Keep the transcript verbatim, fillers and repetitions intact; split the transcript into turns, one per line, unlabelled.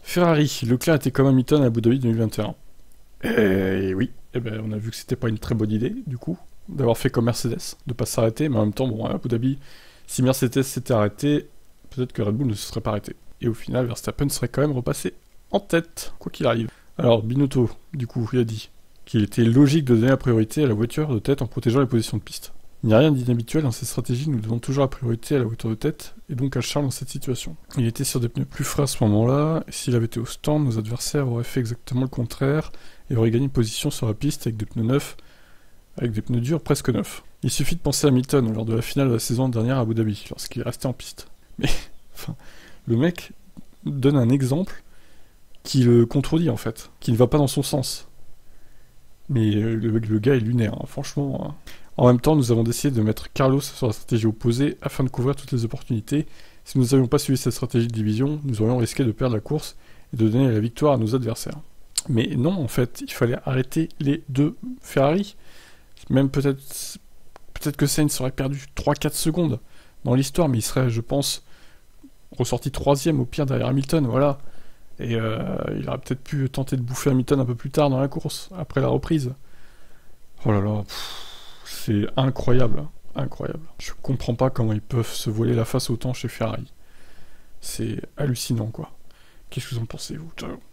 Ferrari, Leclerc était comme Hamilton à Abu Dhabi deux mille vingt et un. Et oui, eh ben, on a vu que c'était pas une très bonne idée, du coup, d'avoir fait comme Mercedes, de pas s'arrêter, mais en même temps, bon, à Abu Dhabi, si Mercedes s'était arrêté, peut-être que Red Bull ne se serait pas arrêté. Et au final, Verstappen serait quand même repassé en tête, quoi qu'il arrive. Alors, Binotto, du coup, il a dit qu'il était logique de donner la priorité à la voiture de tête en protégeant les positions de piste. Il n'y a rien d'inhabituel dans cette stratégie, nous donnons toujours la priorité à la voiture de tête, et donc à Charles dans cette situation. Il était sur des pneus plus frais à ce moment-là, et s'il avait été au stand, nos adversaires auraient fait exactement le contraire, et auraient gagné une position sur la piste avec des pneus neufs, avec des pneus durs presque neufs. Il suffit de penser à Hamilton lors de la finale de la saison dernière à Abu Dhabi, lorsqu'il est resté en piste. Mais, enfin, le mec donne un exemple qui le contredit en fait, qui ne va pas dans son sens. Mais le, le gars est lunaire, hein, franchement. Hein. En même temps, nous avons décidé de mettre Carlos sur la stratégie opposée afin de couvrir toutes les opportunités. Si nous n'avions pas suivi cette stratégie de division, nous aurions risqué de perdre la course et de donner la victoire à nos adversaires. Mais non, en fait, il fallait arrêter les deux Ferrari. Même peut-être peut-être que Sainz aurait perdu trois quatre secondes dans l'histoire, mais il serait, je pense, ressorti troisième au pire derrière Hamilton, voilà. Et euh, il aurait peut-être pu tenter de bouffer Hamilton un peu plus tard dans la course, après la reprise. Oh là là, pff, c'est incroyable, incroyable. Je comprends pas comment ils peuvent se voiler la face autant chez Ferrari. C'est hallucinant, quoi. Qu'est-ce que vous en pensez, vous?